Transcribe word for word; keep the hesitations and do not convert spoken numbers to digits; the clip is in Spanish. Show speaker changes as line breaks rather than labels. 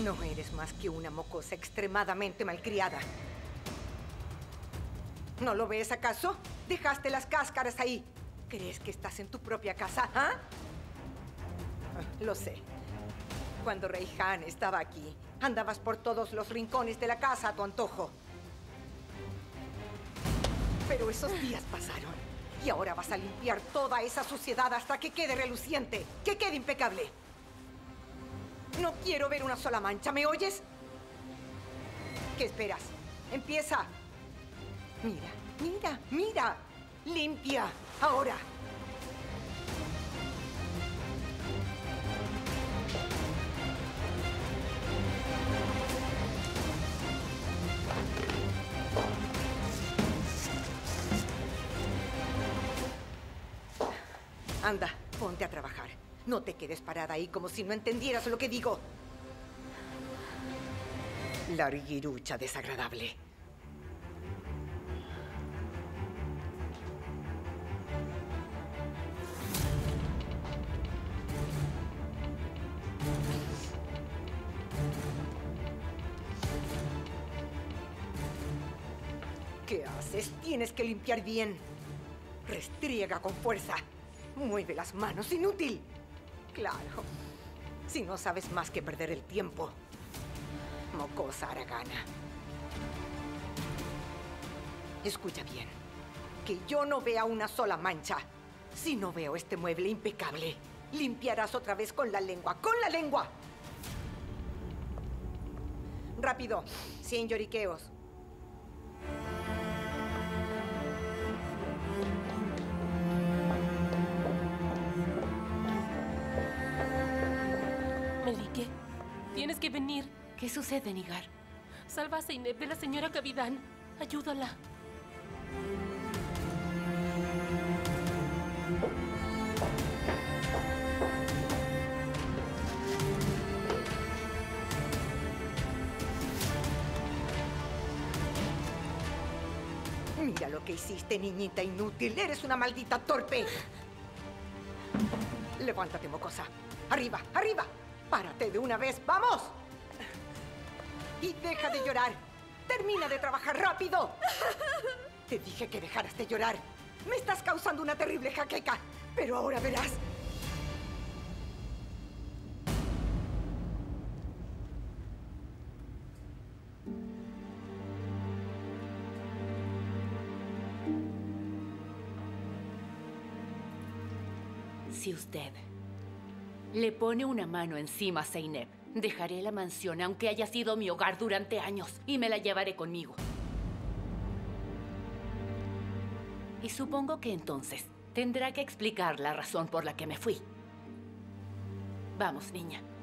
No eres más que una mocosa extremadamente malcriada. ¿No lo ves acaso? Dejaste las cáscaras ahí. ¿Crees que estás en tu propia casa, ah? Lo sé. Cuando Rei-Han estaba aquí, andabas por todos los rincones de la casa a tu antojo. Pero esos días pasaron. Y ahora vas a limpiar toda esa suciedad hasta que quede reluciente. Que quede impecable. No quiero ver una sola mancha, ¿me oyes? ¿Qué esperas? ¡Empieza! Mira, mira, mira. Limpia, ahora. Anda, ponte a trabajar. No te quedes parada ahí como si no entendieras lo que digo. Larguirucha desagradable. ¿Qué haces? Tienes que limpiar bien. Restriega con fuerza. Mueve las manos, inútil. Claro. Si no sabes más que perder el tiempo. Mocosa haragana. Escucha bien. Que yo no vea una sola mancha. Si no veo este mueble impecable, limpiarás otra vez con la lengua. ¡Con la lengua! Rápido. Sin lloriqueos.
Melike, tienes que venir.
¿Qué sucede, Nigar?
Salva a Zeynep de la señora Cavidán. Ayúdala.
Mira lo que hiciste, niñita inútil. Eres una maldita torpe. Levántate, mocosa. Arriba, arriba. Párate de una vez. ¡Vamos! Y deja de llorar. Termina de trabajar rápido. Te dije que dejaras de llorar. Me estás causando una terrible jaqueca. Pero ahora verás.
Si usted le pone una mano encima a Zeynep, dejaré la mansión aunque haya sido mi hogar durante años y me la llevaré conmigo. Y supongo que entonces tendrá que explicar la razón por la que me fui. Vamos, niña.